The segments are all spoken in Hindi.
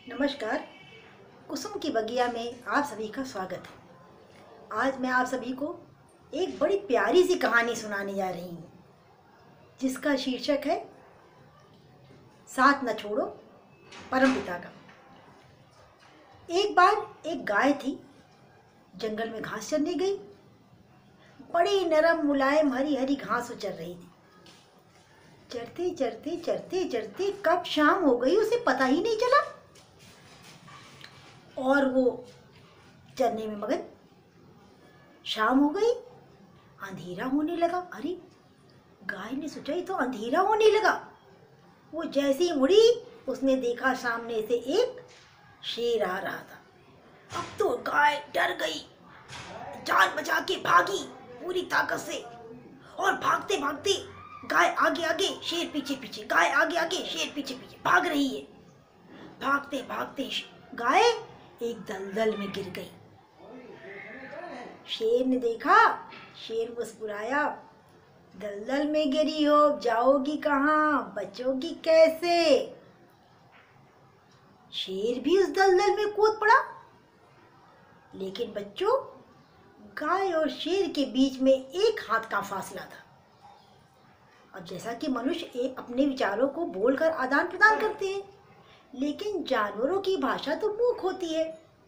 नमस्कार। कुसुम की बगिया में आप सभी का स्वागत है। आज मैं आप सभी को एक बड़ी प्यारी सी कहानी सुनाने जा रही हूँ, जिसका शीर्षक है साथ न छोड़ो परमपिता का। एक बार एक गाय थी, जंगल में घास चरने गई। बड़ी नरम मुलायम हरी हरी घास उचर रही थी। चरते चरते चरते चरते कब शाम हो गई उसे पता ही नहीं चला, और वो चरने में मगन। शाम हो गई, अंधेरा होने लगा। अरे, गाय ने सोचा ये तो अंधेरा होने लगा। वो जैसे ही मुड़ी, उसने देखा सामने से एक शेर आ रहा था। अब तो गाय डर गई, जान बचा के भागी पूरी ताकत से। और भागते भागते गाय आगे आगे, शेर पीछे पीछे, गाय आगे आगे, शेर पीछे पीछे भाग रही है। भागते भागते गाय एक दलदल में गिर गई। शेर ने देखा, शेर मुस्कुराया, दलदल में गिरी हो, जाओगी कहाँ, बचोगी कैसे। शेर भी उस दलदल में कूद पड़ा। लेकिन बच्चों, गाय और शेर के बीच में एक हाथ का फासला था। अब जैसा कि मनुष्य अपने विचारों को बोलकर आदान प्रदान करते हैं, लेकिन जानवरों की भाषा तो मूक होती है।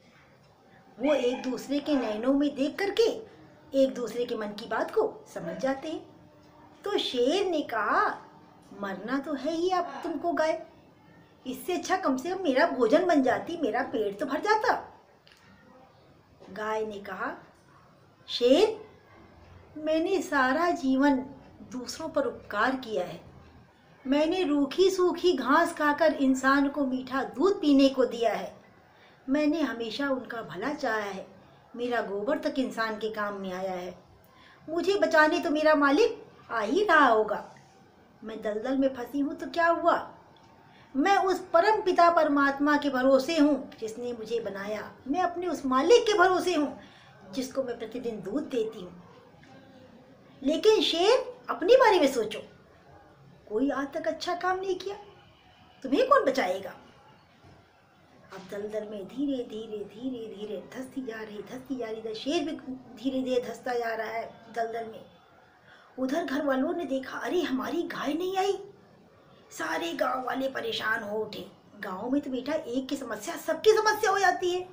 वो एक दूसरे के नैनों में देख करके एक दूसरे के मन की बात को समझ जाते हैं। तो शेर ने कहा, मरना तो है ही अब तुमको गाय, इससे अच्छा कम से कम मेरा भोजन बन जाती, मेरा पेट तो भर जाता। गाय ने कहा, शेर, मैंने सारा जीवन दूसरों पर उपकार किया है। मैंने रूखी सूखी घास खाकर इंसान को मीठा दूध पीने को दिया है। मैंने हमेशा उनका भला चाहा है। मेरा गोबर तक इंसान के काम में आया है। मुझे बचाने तो मेरा मालिक आ ही रहा होगा। मैं दलदल में फंसी हूँ तो क्या हुआ, मैं उस परम पिता परमात्मा के भरोसे हूँ जिसने मुझे बनाया। मैं अपने उस मालिक के भरोसे हूँ जिसको मैं प्रतिदिन दूध देती हूँ। लेकिन शेर, अपने बारे में सोचो, कोई आज तक अच्छा काम नहीं किया, तुम्हें कौन बचाएगा। अब दलदल में धीरे धीरे धीरे धीरे धंसती जा रही। शेर भी धीरे धीरे धंसता जा रहा है दलदल में। उधर घर वालों ने देखा, अरे हमारी गाय नहीं आई। सारे गांव वाले परेशान हो उठे। गांव में तो बेटा एक की समस्या सबकी समस्या हो जाती है।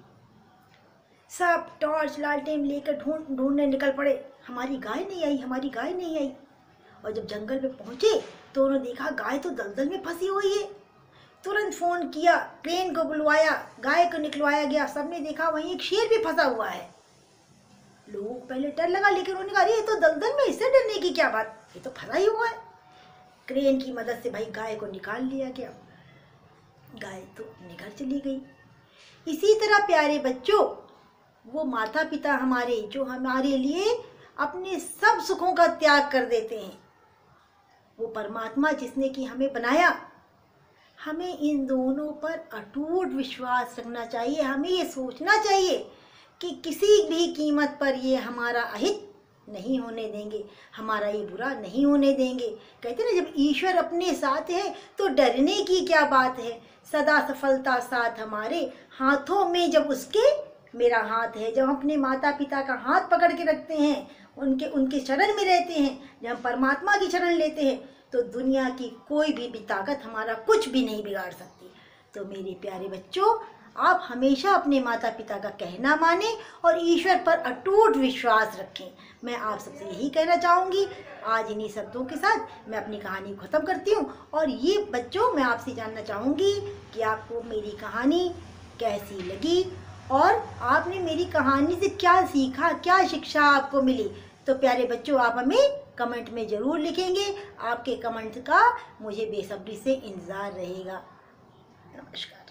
सब टॉर्च लालटेन लेकर ढूंढने निकल पड़े, हमारी गाय नहीं आई, हमारी गाय नहीं आई। और जब जंगल में पहुंचे तो उन्होंने देखा गाय तो दलदल में फंसी हुई है। तुरंत फोन किया, क्रेन को बुलवाया, गाय को निकलवाया गया। सबने देखा वहीं एक शेर भी फंसा हुआ है। लोगों को पहले डर लगा, लेकिन उन्होंने कहा, अरे ये तो दलदल में, इससे डरने की क्या बात, ये तो फंसा ही हुआ है। क्रेन की मदद से भाई गाय को निकाल लिया गया। गाय तो अपने घर चली गई। इसी तरह प्यारे बच्चों, वो माता पिता हमारे जो हमारे लिए अपने सब सुखों का त्याग कर देते हैं, वो परमात्मा जिसने कि हमें बनाया, हमें इन दोनों पर अटूट विश्वास रखना चाहिए। हमें ये सोचना चाहिए कि किसी भी कीमत पर ये हमारा अहित नहीं होने देंगे, हमारा ये बुरा नहीं होने देंगे। कहते ना, जब ईश्वर अपने साथ है तो डरने की क्या बात है। सदा सफलता साथ हमारे हाथों में, जब उसके मेरा हाथ है। जब हम अपने माता पिता का हाथ पकड़ के रखते हैं, उनके शरण में रहते हैं, जब हम परमात्मा की शरण लेते हैं, तो दुनिया की कोई भी ताकत हमारा कुछ भी नहीं बिगाड़ सकती। तो मेरे प्यारे बच्चों, आप हमेशा अपने माता पिता का कहना माने और ईश्वर पर अटूट विश्वास रखें। मैं आप सबसे यही कहना चाहूँगी। आज इन्हीं शब्दों के साथ मैं अपनी कहानी को ख़त्म करती हूँ। और ये बच्चों, मैं आपसे जानना चाहूँगी कि आपको मेरी कहानी कैसी लगी और आपने मेरी कहानी से क्या सीखा, क्या शिक्षा आपको मिली। तो प्यारे बच्चों, आप हमें कमेंट में ज़रूर लिखेंगे। आपके कमेंट का मुझे बेसब्री से इंतज़ार रहेगा। नमस्कार।